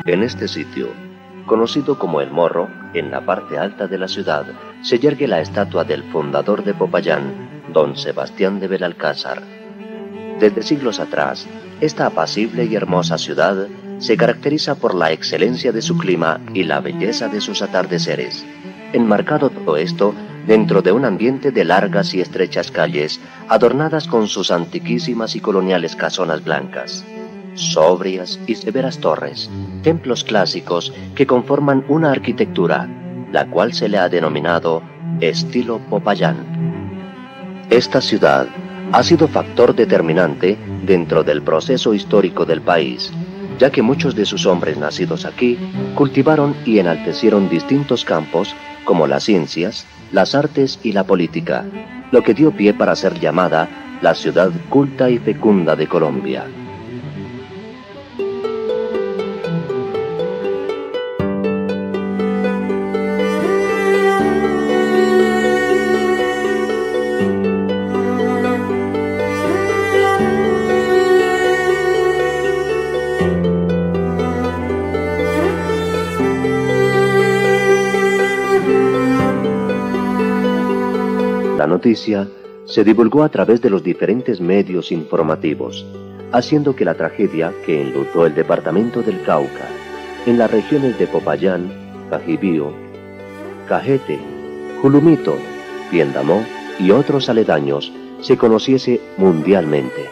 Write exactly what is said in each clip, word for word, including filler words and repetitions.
En este sitio, conocido como El Morro, en la parte alta de la ciudad, se yergue la estatua del fundador de Popayán, don Sebastián de Belalcázar. Desde siglos atrás, esta apacible y hermosa ciudad se caracteriza por la excelencia de su clima y la belleza de sus atardeceres. Enmarcado todo esto dentro de un ambiente de largas y estrechas calles, adornadas con sus antiquísimas y coloniales casonas blancas, sobrias y severas torres, templos clásicos que conforman una arquitectura, la cual se le ha denominado estilo Popayán. Esta ciudad ha sido factor determinante dentro del proceso histórico del país, ya que muchos de sus hombres nacidos aquí cultivaron y enaltecieron distintos campos como las ciencias, las artes y la política, lo que dio pie para ser llamada la ciudad culta y fecunda de Colombia. La noticia se divulgó a través de los diferentes medios informativos, haciendo que la tragedia que enlutó el departamento del Cauca, en las regiones de Popayán, Cajibío, Cajete, Julumito, Piendamó y otros aledaños se conociese mundialmente.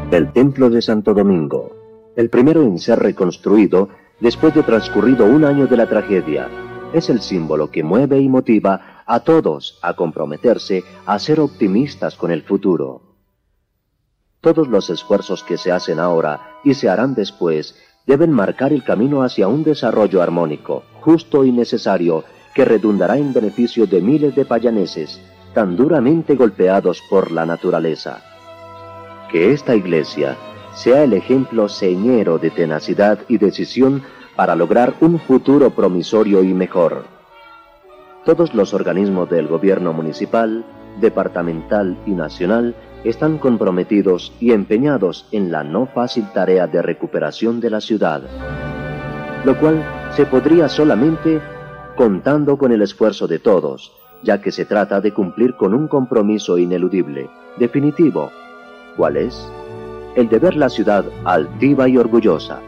El Templo de Santo Domingo, el primero en ser reconstruido después de transcurrido un año de la tragedia, es el símbolo que mueve y motiva a todos a comprometerse a ser optimistas con el futuro. Todos los esfuerzos que se hacen ahora y se harán después deben marcar el camino hacia un desarrollo armónico, justo y necesario, que redundará en beneficio de miles de payaneses tan duramente golpeados por la naturaleza. Que esta iglesia sea el ejemplo señero de tenacidad y decisión para lograr un futuro promisorio y mejor. Todos los organismos del gobierno municipal, departamental y nacional están comprometidos y empeñados en la no fácil tarea de recuperación de la ciudad, lo cual se podría solamente contando con el esfuerzo de todos, ya que se trata de cumplir con un compromiso ineludible, definitivo. ¿Cuál es? El de ver la ciudad altiva y orgullosa.